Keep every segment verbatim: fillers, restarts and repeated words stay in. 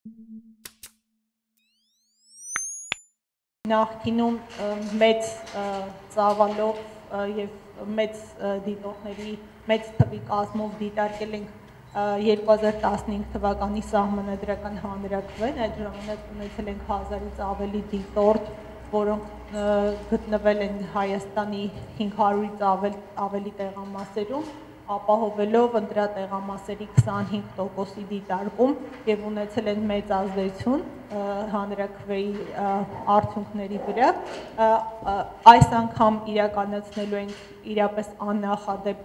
Նախկինում մեծ ծավալով և մեծ դիտորդների մեծ թվի կազմով դիտարկել ենք երկու հազար տասնհինգ թվականի սահմանադրական հանրաքվեն, այդ ժամանակ ունեցել ենք հազարից ավելի դիտորդ, որոնք գտնվել են Հայաստանի հինգ հարյուրից ավելի տեղամասերում, ապահովելով ընտրատեղամասերի քսանհինգ տոկոսի դիտարկում և ունեցել են մեծ ազդեցություն հանրաքվեի արդյունքների վրա։ Այս անգամ իրականացնելու ենք իրապես աննախադեպ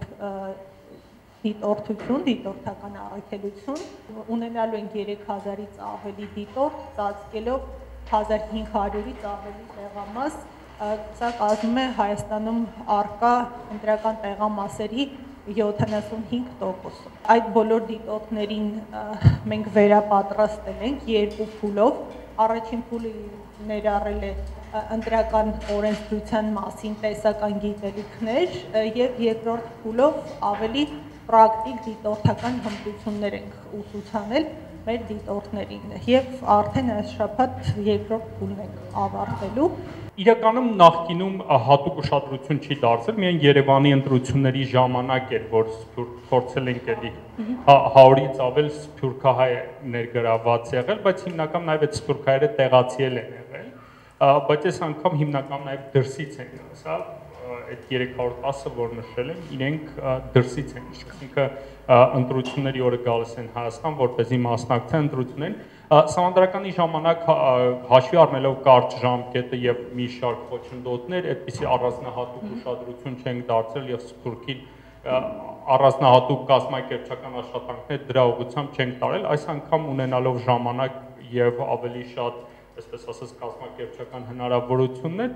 դիտորդություն, դիտորդական առաքելություն, ունենալու ենք երեք հազարից ավելի դիտորդ, ծածկելով հազար հինգ հարյուրից ավելի տեղամաս, սա կազմում է Հայաստանում առկա ընտրական տեղամասերի յոթանասունհինգ տոկոսը։ Այդ բոլոր դիտորդներին մենք վերապատրաստել ենք երկու փուլով, առաջին փուլը ներառել է ընտրական օրենսդրության մասին տեսական գիտելիքներ և երկրորդ փուլով ավելի պրակտիկ դիտորդական հմտություններ ենք ուսուցանել մեր դիտորդներին և արդեն այս շաբաթ երկրորդ փուլն ենք ավարտելու։ Իրականում նախկինում հատուկ ուշադրություն չի դարձել, միայն Երևանի ընտրությունների ժամանակ էր, որ փորձել ենք էլի հարյուրից ավել սփյուռքահայ ներգրավված եղել, բայց հիմնական նաև այդ սփյուռքահայերը տեղացիել են եղել, բայց այս անգամ հիմնական նաև դրսից են, սա այդ երեք հարյուր տասը, որ նշել եմ, իրենք դրսից են, այսինքն ընտրությունների օրը գալիս են Հայաստան, որպեսզի մասնակցեն ընտրություններին, Սահմանադրականի ժամանակ հաշվի առնելով կարճ ժամկետը և մի շարք խոչընդոտներ, այդպիսի առանձնահատուկ ուշադրություն չենք դարձրել և սփյուռքին առանձնահատուկ կազմակերպչական աշխատանքներ դրա ուղղությամբ չենք տարել, այս անգամ ունենալով ժամանակ և ավելի շատ, այսպես ասած, կազմակերպչական հնարավորություններ,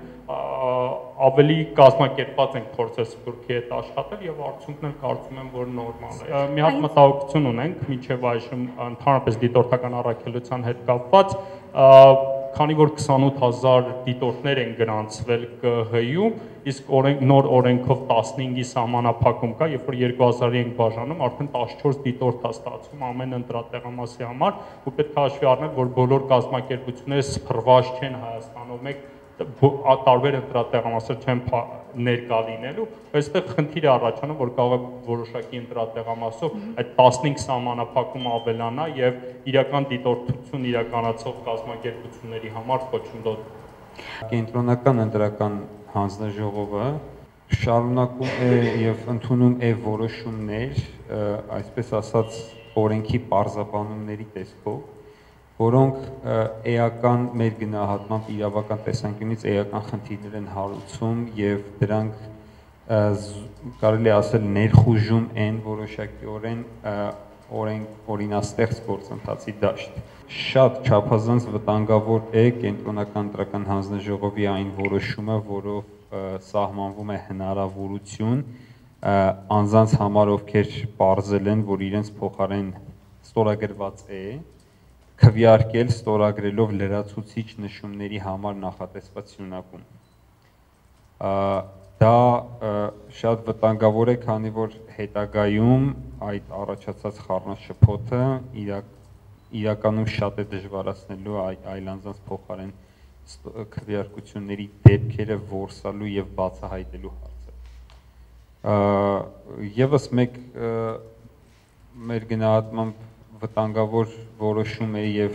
ավելի կազմակերպված ենք փորձել սփյուռքի հետ աշխատել և արդյունքն էլ կարծում եմ, որ նորմալ է։ Մի հատ մտահոգություն ունենք, մինչև այժմ ընդհանրապես դիտորդական առաքելության հետ կապված, քանի որ քսանութ հազար դիտորդներ են գրանցվել Կ Հ-ում, իսկ նոր օրենքով տասնհինգի սահմանափակում կա, երբ որ երկու հազարի ենք բաժանում, արդեն տասնչորս դիտորդ է ստացվում ամեն ընտրատեղամասի համար, ու պետք է հաշվի առնել, որ բոլոր կազմակերպությունները սփռված չեն Հայաստանով մեկ տարբեր ընտրատեղամասեր չեն ներկա լինելու, այստեղ խնդիր է առաջանում, որ կարող է որոշակի ընտրատեղամասով այդ տասնհինգ սահմանափակում ավելանա և իրական դիտորդություն իրականացող կազմակերպությունների համար խոչընդոտ։ Կենտրոնական ընտրական հանձնաժողովը շարունակում է և ընդունում է որոշումներ, այսպես ասած, օրենքի պարզաբանումների տեսքով, որոնք էական մեր գնահատմամբ իրավական տեսանկյունից էական խնդիրներ են հարուցում և դրանք կարելի ասել ներխուժում են որոշակիորեն օրինաստեղծ գործընթացի դաշտ։ Շատ չափազանց վտանգավոր է կենտրոնական ընտրական հանձնաժողովի այն որոշումը, որով սահմանվում է հնարավորություն անձանց համար, ովքեր պարզել են, որ իրենց փոխարեն ստորագրված է, քվեարկել ստորագրելով լրացուցիչ նշումների համար նախատեսված սյունակում։ Դա շատ վտանգավոր է, քանի որ հետագայում այդ առաջացած խառնաշփոթը իրականում շատ է դժվարացնելու այլ անձանց փոխարեն քվեարկությունների դեպքերը որսալու և բացահայտելու հարցը։ Եվս մեկ մեր գնահատմամբ վտանգավոր որոշում է և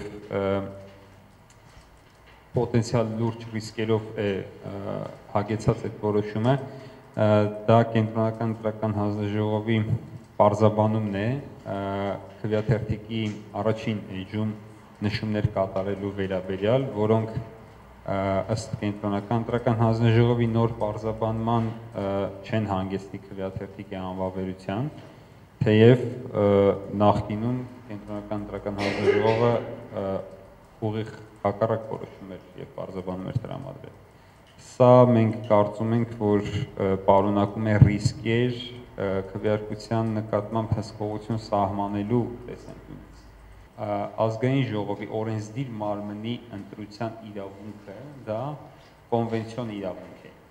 պոտենցիալ լուրջ ռիսկերով է հագեցած այդ որոշումը, դա կենտրոնական ընտրական հանձնաժողովի պարզաբանումն է քվեաթերթիկի առաջին էջում նշումներ կատարելու վերաբերյալ, որոնք ըստ կենտրոնական ընտրական հանձնաժողովի նոր պարզաբանման չեն հանգեցնի քվեաթերթիկի անվավերության, թեև նախկինում կենտրոնական ընտրական հանձնաժողովը ուղիղ հակառակ որոշում էր և պարզաբանում էր տրամադրել։ Սա մենք կարծում ենք, որ պարունակում է ռիսկեր քվեարկության նկատմամբ հսկողություն սահմանելու տեսանկյունից։ Ազգային ժողովի օրենսդիր մարմնի ընտրության իրավունքը դա կոնվենցիոն իրավունք է։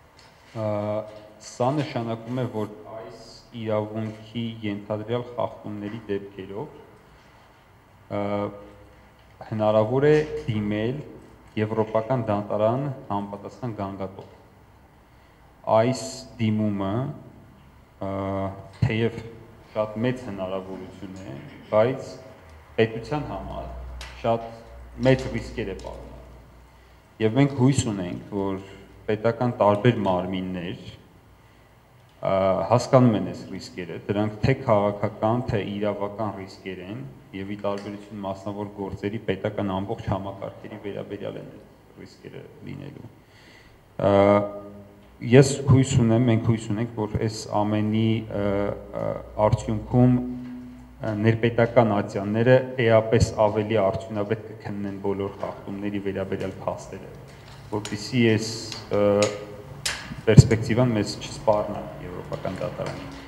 Սա նշանակում է, որ այս իրավունքի ենթադրյալ խախտումների դեպքերով հնարավոր է դիմել եվրոպական դատարան համապատասխան գանգատով։ Այս դիմումը թեև շատ մեծ հնարավորություն է, բայց պետության համար շատ մեծ ռիսկեր է պարունակում։ Եվ մենք հույս ունենք, որ պետական տարբեր մարմիններ հասկանում են այս ռիսկերը, դրանք թե քաղաքական, թե իրավական ռիսկեր են, եւ ի տարբերություն մասնավոր գործերի պետական ամբողջ համակարգերի վերաբերյալ են ռիսկերը լինելու։ Ես հույս ունեմ, մենք հույս ունենք, որ այս ամենի արդյունքում ներպետական ատյանները էապես ավելի արդյունավետ կքննեն բոլոր խախտումների վերաբերյալ փաստերը, որպեսզի այս պերսպեկտիվան մեզ չսպառնա եվրոպական դատարանի։